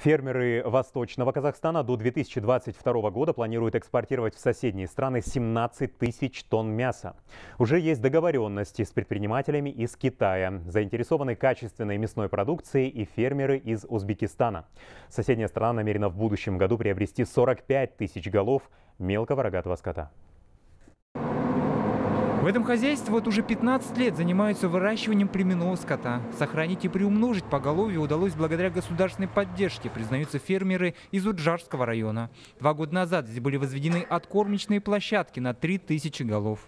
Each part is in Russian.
Фермеры Восточного Казахстана до 2022 года планируют экспортировать в соседние страны 17 тысяч тонн мяса. Уже есть договоренности с предпринимателями из Китая. Заинтересованы качественной мясной продукцией и фермеры из Узбекистана. Соседняя страна намерена в будущем году приобрести 45 тысяч голов мелкого рогатого скота. В этом хозяйстве вот уже 15 лет занимаются выращиванием племенного скота. Сохранить и приумножить поголовье удалось благодаря государственной поддержке, признаются фермеры из Уджарского района. 2 года назад здесь были возведены откормочные площадки на 3000 голов.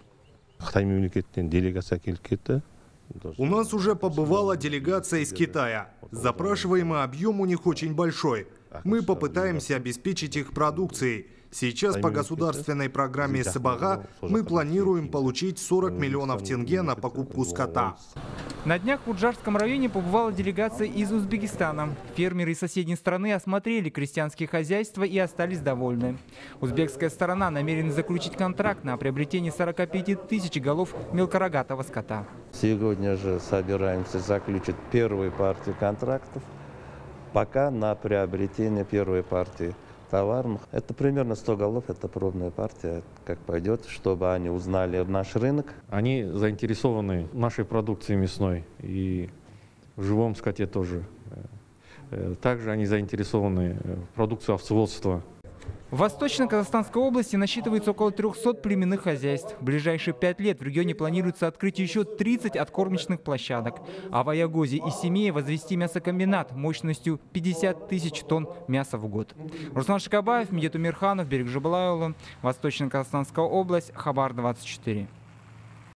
У нас уже побывала делегация из Китая. Запрашиваемый объем у них очень большой. Мы попытаемся обеспечить их продукцией. Сейчас по государственной программе СБАГА мы планируем получить 40 миллионов тенге на покупку скота. На днях в Уджарском районе побывала делегация из Узбекистана. Фермеры из соседней страны осмотрели крестьянские хозяйства и остались довольны. Узбекская сторона намерена заключить контракт на приобретение 45 тысяч голов мелкорогатого скота. Сегодня же собираемся заключить первую партию контрактов. Пока на приобретение первой партии товарных. Это примерно 100 голов, это пробная партия, как пойдет, чтобы они узнали наш рынок. Они заинтересованы в нашей продукции мясной и в живом скоте тоже. Также они заинтересованы в продукции овцеводства. В Восточно-Казахстанской области насчитывается около 300 племенных хозяйств. В ближайшие 5 лет в регионе планируется открыть еще 30 откормочных площадок. А в Аягозе и Семее возвести мясокомбинат мощностью 50 тысяч тонн мяса в год. Руслан Шикабаев, Медет Умирханов, Берег Жабалаева, Восточно-Казахстанская область, Хабар 24.